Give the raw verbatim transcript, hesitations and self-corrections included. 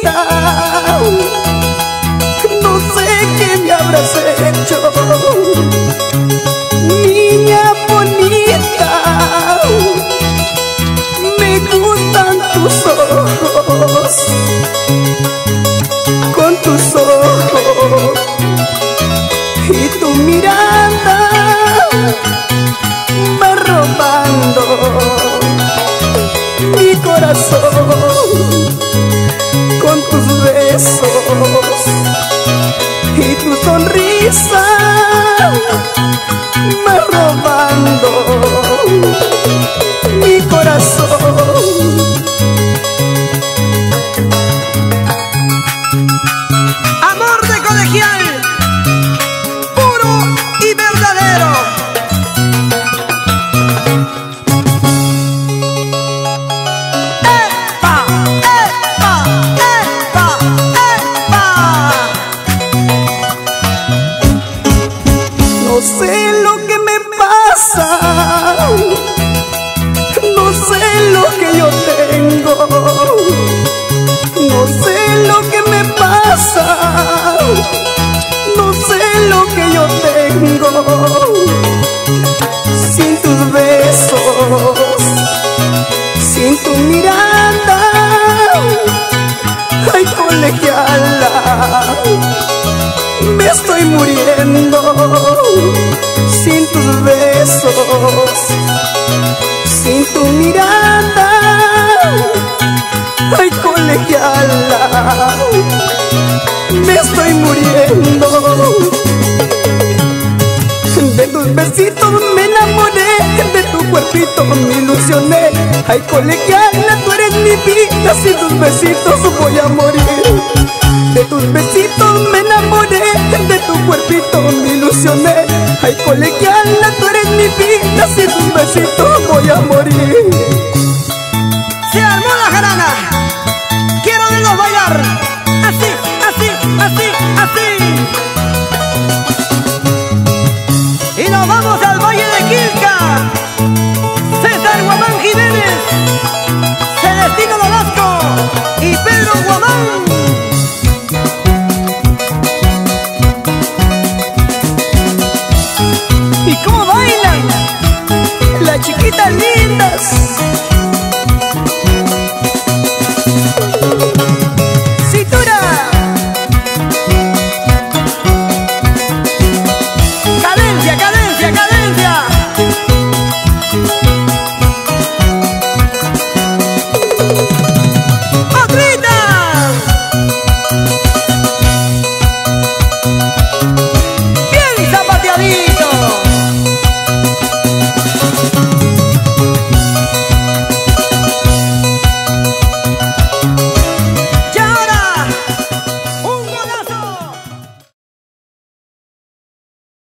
bonita, no sé qué me habrás hecho. Niña bonita, me gustan tus ojos, con tus ojos y tu mirada va robando mi corazón, con tus besos y tu sonrisa va robando mi corazón. Amor de colegial, puro y verdadero. ¡Epa! ¡Epa! ¡Epa! ¡Epa! No sé lo que me pasa, no sé lo que yo tengo, no sé lo que me pasa, no sé lo que yo tengo. Sin tus besos, sin tu mirada, ay colegiala, me estoy muriendo. Sin tus besos, sin tu mirada, ay colegiala, me estoy muriendo. De tus besitos me enamoré, de tu cuerpito me ilusioné. Ay colegiala, tú eres mi vida, sin tus besitos voy a morir. De tus besitos me enamoré, de tu cuerpito me ilusioné. Ay colegiala, tú eres mi vida, sin tus besitos voy a morir. Se armó la jarana, quiero verlos bailar. Así, así, así, así. Y nos vamos al Valle de Quilca. César Guamán Jiménez, Celestino Nolasco y Pedro Guamán.